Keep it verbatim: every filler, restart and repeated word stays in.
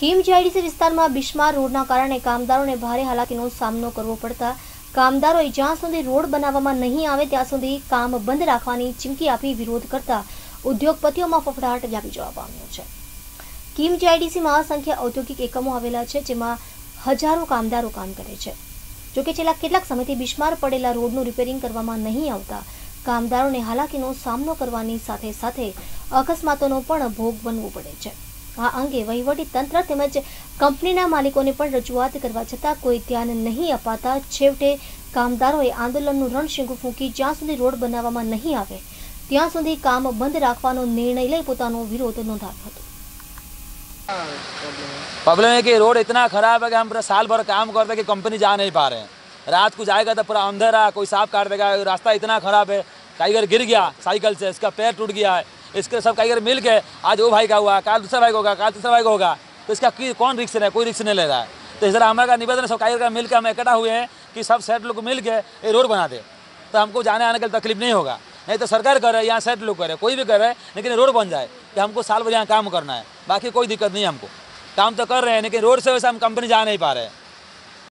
किम GIDC विस्तारमा बिस्मार रोडना कारणे कामदारोने भारे हालाकीनो सामनो करवो पड़ता कामदारोए ज्यां सुधी रोड बनाववामां नहीं आवे त्यां सुधी काम बंध राखवानी चीमकी आपी विरोध करता उद्योगपतिओमां फफड़ाट व्यापी जवा पाम्यो छे। किम जीआईडीसीमां असंख्य औद्योगिक एकमो आवेला छे जेमां हजारों कामदारो काम करे छे। जो कि छेल्ला કેટલાક સમયથી બિસ્માર પડેલા રોડનું રિપેરિંગ કરવામાં નહીં આવતા કામદારોને હાલાકીનો સામનો કરવાની સાથે સાથે અકસ્માતોનો પણ ભોગ બનવો પડે છે। આ અંગે વહીવટી તંત્ર તેમજ કંપનીના માલિકોને પણ રજૂઆત કરવા છતાં કોઈ ધ્યાન નહીં અપાતા છેવટે કામદારોએ આંદોલનનું રણશીંગું ફૂંકી જ્યાં સુધી રોડ બનાવવામાં નહીં આવે ત્યાં સુધી કામ બંધ રાખવાનો નિર્ણય લઈ પોતાનો વિરોધ નોંધાવ્યો હતો। प्रॉब्लम है कि रोड इतना खराब है कि हम पूरा साल भर काम करते हैं कि कंपनी जा नहीं पा रहे हैं। रात को जाएगा तो पूरा अंधेरा, कोई सांप काट देगा। रास्ता इतना खराब है, टाइगर गिर गया साइकिल से, इसका पैर टूट गया है। इसके सब टाइगर मिल के आज वो भाई का हुआ, काल दूसरा भाई का होगा, काल तीसरा भाई का होगा, तो इसका कौन रिक्स है? कोई रिक्स नहीं ले रहा है। तो इस तरह हमारा निवेदन है सब टाइगर का मिल के हम इकट्ठा हुए हैं कि सब सेट लोग मिल के ये रोड बना दे, तो हमको जाने आने के लिए तकलीफ नहीं होगा। नहीं तो सरकार करे, यहाँ सेट लोग करे, कोई भी करे, लेकिन रोड बन जाए कि हमको साल भर यहाँ काम करना है। बाकी कोई दिक्कत नहीं है, हमको काम तो कर रहे हैं, लेकिन रोड से वैसे हम कंपनी जा नहीं पा रहे हैं।